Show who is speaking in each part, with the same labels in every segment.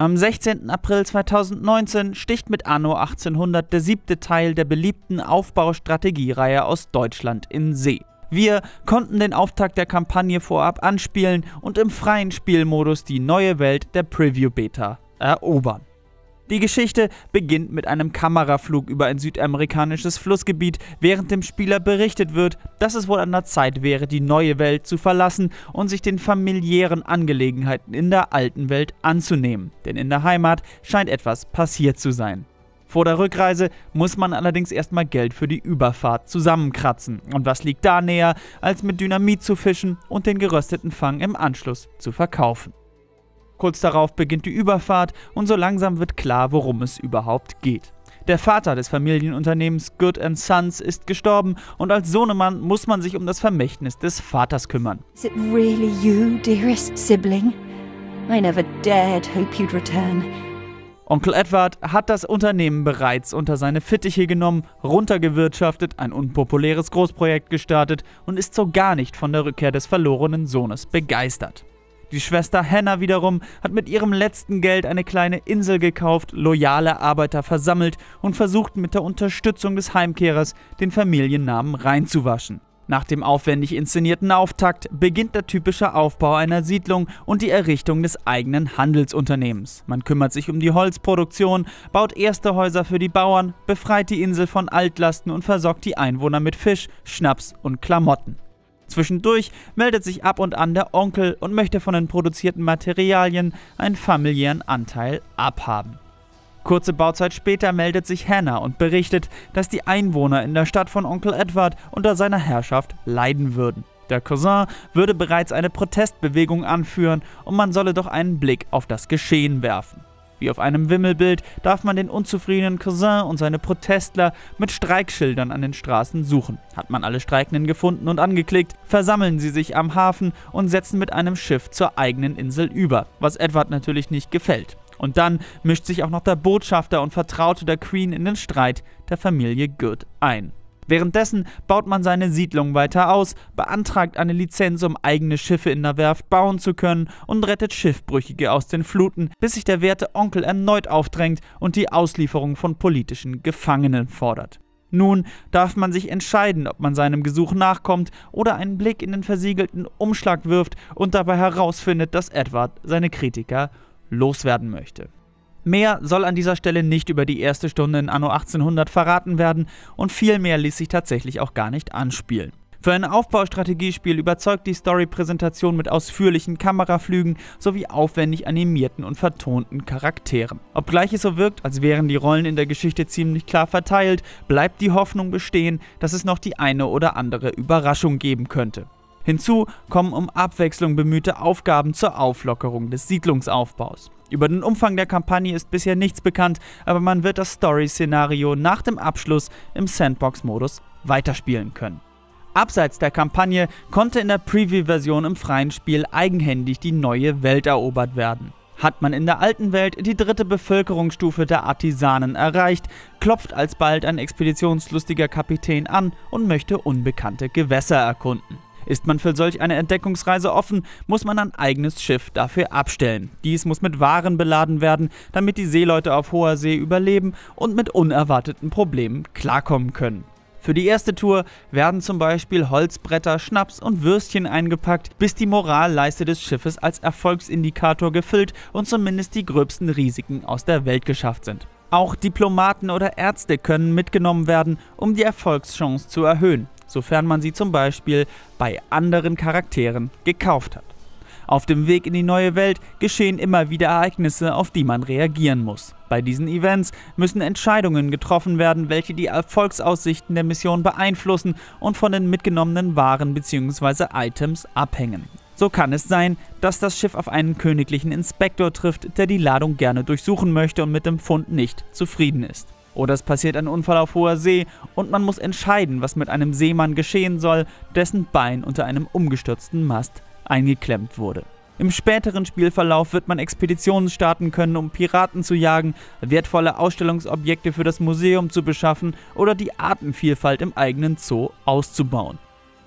Speaker 1: Am 16. April 2019 sticht mit Anno 1800 der 7. Teil der beliebten Aufbaustrategiereihe aus Deutschland in See. Wir konnten den Auftakt der Kampagne vorab anspielen und im freien Spielmodus die neue Welt der Preview-Beta erobern. Die Geschichte beginnt mit einem Kameraflug über ein südamerikanisches Flussgebiet, während dem Spieler berichtet wird, dass es wohl an der Zeit wäre, die neue Welt zu verlassen und sich den familiären Angelegenheiten in der alten Welt anzunehmen, denn in der Heimat scheint etwas passiert zu sein. Vor der Rückreise muss man allerdings erstmal Geld für die Überfahrt zusammenkratzen. Und was liegt da näher, als mit Dynamit zu fischen und den gerösteten Fang im Anschluss zu verkaufen. Kurz darauf beginnt die Überfahrt und so langsam wird klar, worum es überhaupt geht. Der Vater des Familienunternehmens Good & Sons ist gestorben und als Sohnemann muss man sich um das Vermächtnis des Vaters kümmern.
Speaker 2: Is it really you, dearest sibling? I never dared hope you'd return.
Speaker 1: Onkel Edward hat das Unternehmen bereits unter seine Fittiche genommen, runtergewirtschaftet, ein unpopuläres Großprojekt gestartet und ist so gar nicht von der Rückkehr des verlorenen Sohnes begeistert. Die Schwester Hannah wiederum hat mit ihrem letzten Geld eine kleine Insel gekauft, loyale Arbeiter versammelt und versucht mit der Unterstützung des Heimkehrers den Familiennamen reinzuwaschen. Nach dem aufwendig inszenierten Auftakt beginnt der typische Aufbau einer Siedlung und die Errichtung des eigenen Handelsunternehmens. Man kümmert sich um die Holzproduktion, baut erste Häuser für die Bauern, befreit die Insel von Altlasten und versorgt die Einwohner mit Fisch, Schnaps und Klamotten. Zwischendurch meldet sich ab und an der Onkel und möchte von den produzierten Materialien einen familiären Anteil abhaben. Kurze Bauzeit später meldet sich Hannah und berichtet, dass die Einwohner in der Stadt von Onkel Edward unter seiner Herrschaft leiden würden. Der Cousin würde bereits eine Protestbewegung anführen und man solle doch einen Blick auf das Geschehen werfen. Wie auf einem Wimmelbild darf man den unzufriedenen Cousin und seine Protestler mit Streikschildern an den Straßen suchen. Hat man alle Streikenden gefunden und angeklickt, versammeln sie sich am Hafen und setzen mit einem Schiff zur eigenen Insel über, was Edward natürlich nicht gefällt. Und dann mischt sich auch noch der Botschafter und Vertraute der Queen in den Streit der Familie Good ein. Währenddessen baut man seine Siedlung weiter aus, beantragt eine Lizenz, um eigene Schiffe in der Werft bauen zu können und rettet Schiffbrüchige aus den Fluten, bis sich der werte Onkel erneut aufdrängt und die Auslieferung von politischen Gefangenen fordert. Nun darf man sich entscheiden, ob man seinem Gesuch nachkommt oder einen Blick in den versiegelten Umschlag wirft und dabei herausfindet, dass Edward seine Kritiker loswerden möchte. Mehr soll an dieser Stelle nicht über die erste Stunde in Anno 1800 verraten werden und viel mehr ließ sich tatsächlich auch gar nicht anspielen. Für ein Aufbaustrategiespiel überzeugt die Story-Präsentation mit ausführlichen Kameraflügen sowie aufwendig animierten und vertonten Charakteren. Obgleich es so wirkt, als wären die Rollen in der Geschichte ziemlich klar verteilt, bleibt die Hoffnung bestehen, dass es noch die eine oder andere Überraschung geben könnte. Hinzu kommen um Abwechslung bemühte Aufgaben zur Auflockerung des Siedlungsaufbaus. Über den Umfang der Kampagne ist bisher nichts bekannt, aber man wird das Story-Szenario nach dem Abschluss im Sandbox-Modus weiterspielen können. Abseits der Kampagne konnte in der Preview-Version im freien Spiel eigenhändig die neue Welt erobert werden. Hat man in der alten Welt die 3. Bevölkerungsstufe der Artisanen erreicht, klopft alsbald ein expeditionslustiger Kapitän an und möchte unbekannte Gewässer erkunden. Ist man für solch eine Entdeckungsreise offen, muss man ein eigenes Schiff dafür abstellen. Dies muss mit Waren beladen werden, damit die Seeleute auf hoher See überleben und mit unerwarteten Problemen klarkommen können. Für die erste Tour werden zum Beispiel Holzbretter, Schnaps und Würstchen eingepackt, bis die Moralleiste des Schiffes als Erfolgsindikator gefüllt und zumindest die gröbsten Risiken aus der Welt geschafft sind. Auch Diplomaten oder Ärzte können mitgenommen werden, um die Erfolgschance zu erhöhen, sofern man sie zum Beispiel bei anderen Charakteren gekauft hat. Auf dem Weg in die neue Welt geschehen immer wieder Ereignisse, auf die man reagieren muss. Bei diesen Events müssen Entscheidungen getroffen werden, welche die Erfolgsaussichten der Mission beeinflussen und von den mitgenommenen Waren bzw. Items abhängen. So kann es sein, dass das Schiff auf einen königlichen Inspektor trifft, der die Ladung gerne durchsuchen möchte und mit dem Fund nicht zufrieden ist. Oder es passiert ein Unfall auf hoher See und man muss entscheiden, was mit einem Seemann geschehen soll, dessen Bein unter einem umgestürzten Mast eingeklemmt wurde. Im späteren Spielverlauf wird man Expeditionen starten können, um Piraten zu jagen, wertvolle Ausstellungsobjekte für das Museum zu beschaffen oder die Artenvielfalt im eigenen Zoo auszubauen.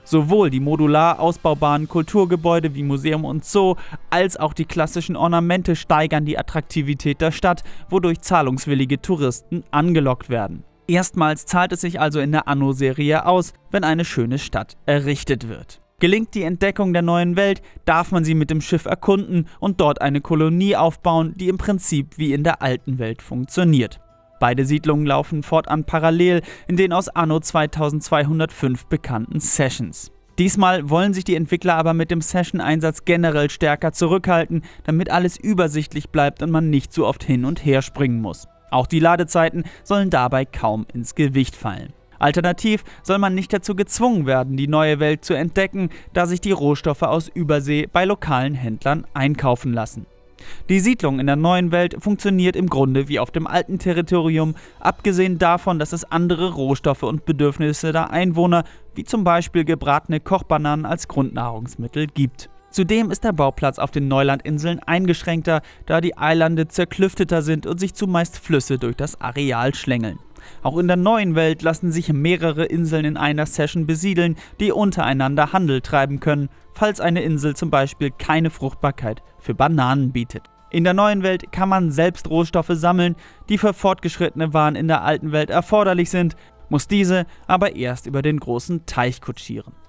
Speaker 1: Sowohl die modular ausbaubaren Kulturgebäude wie Museum und Zoo, als auch die klassischen Ornamente steigern die Attraktivität der Stadt, wodurch zahlungswillige Touristen angelockt werden. Erstmals zahlt es sich also in der Anno-Serie aus, wenn eine schöne Stadt errichtet wird. Gelingt die Entdeckung der neuen Welt, darf man sie mit dem Schiff erkunden und dort eine Kolonie aufbauen, die im Prinzip wie in der alten Welt funktioniert. Beide Siedlungen laufen fortan parallel in den aus Anno 2205 bekannten Sessions. Diesmal wollen sich die Entwickler aber mit dem Session-Einsatz generell stärker zurückhalten, damit alles übersichtlich bleibt und man nicht so oft hin und her springen muss. Auch die Ladezeiten sollen dabei kaum ins Gewicht fallen. Alternativ soll man nicht dazu gezwungen werden, die neue Welt zu entdecken, da sich die Rohstoffe aus Übersee bei lokalen Händlern einkaufen lassen. Die Siedlung in der neuen Welt funktioniert im Grunde wie auf dem alten Territorium, abgesehen davon, dass es andere Rohstoffe und Bedürfnisse der Einwohner, wie zum Beispiel gebratene Kochbananen als Grundnahrungsmittel, gibt. Zudem ist der Bauplatz auf den Neulandinseln eingeschränkter, da die Eilande zerklüfteter sind und sich zumeist Flüsse durch das Areal schlängeln. Auch in der neuen Welt lassen sich mehrere Inseln in einer Session besiedeln, die untereinander Handel treiben können, falls eine Insel zum Beispiel keine Fruchtbarkeit für Bananen bietet. In der neuen Welt kann man selbst Rohstoffe sammeln, die für fortgeschrittene Waren in der alten Welt erforderlich sind, muss diese aber erst über den großen Teich kutschieren.